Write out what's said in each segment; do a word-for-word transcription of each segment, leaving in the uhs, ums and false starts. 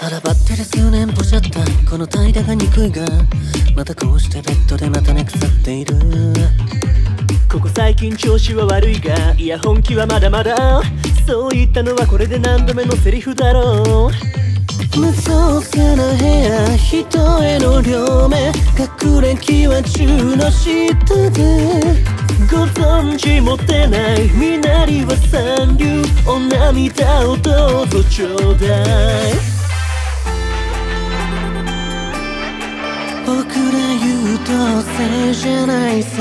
腹ばってる数年ポシャったこの怠惰が憎いが、またこうしてベッドでまた寝腐っている。 ここ最近調子は悪いが、いや本気はまだまだ。そう言ったのはこれで何度目のセリフだろう。 無造作な部屋、人への両目、学歴は中の下で。 ご存知持てない身なりは三流、お涙をどうぞちょうだい。 僕ら優等生じゃないさ、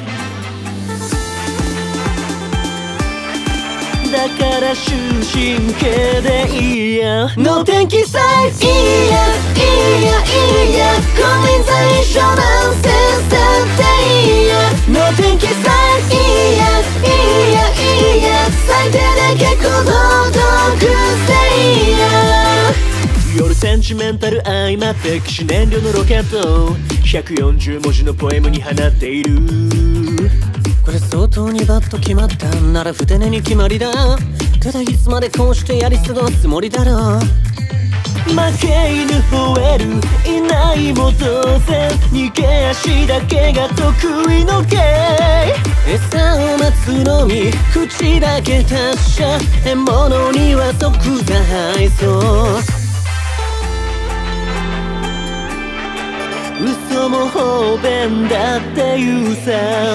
だから終身刑でいいや。 能天気さえいいやいいやいいや、金輪際一生なんせだっていいや。能天気さえいいやいいやいいや、最低で結構堂々くせいや。 夜センチメンタル相まって騎士燃料のロケットひゃくよんじゅう文字のポエムに放っている。 これ相当にバッと決まったならふて寝に決まりだ。ただいつまでこうしてやり過ごすつもりだろう。 負け犬吠えるいないも同然、逃げ足だけが得意の芸。 餌を待つのみ口だけ達者、獲物には即座配送。 嘘も方便だって言うさ。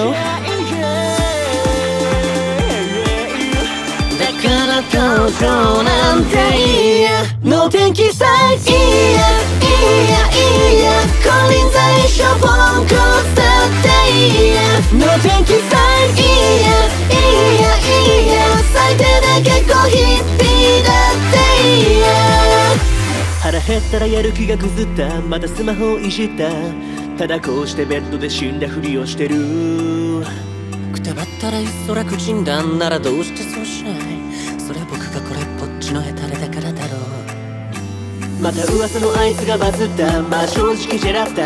だから登場なんていいや。能天気さえいいやいいやいいや、金輪際一生ポンコツだっていいや。能天気さえいいやいいやいいや、最低で結構ヒッピーだっていいや。 腹減ったらやる気がぐずった、またスマホをいじった。ただこうしてベッドで死んだふりをしてる。 くたばったらいっそ楽ちんだんならどうしてそうしない。それは僕がこれっぽっちのヘタレだからだろう。 また噂のあいつがバズった、まあ正直ジェラった。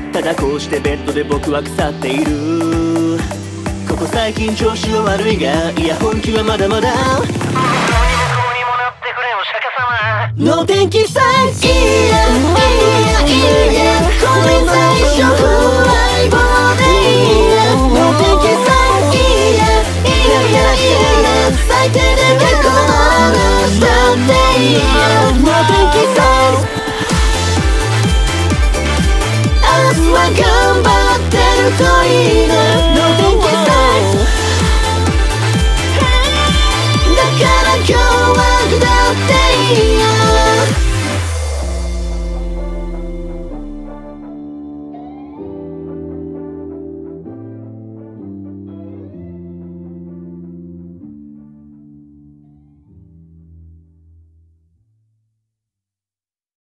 ただこうしてベッドで僕は腐っている。ここ最近調子は悪いが、いや本気はまだまだ。 能天気さえいいやいいやいいや、金輪際一生フライボー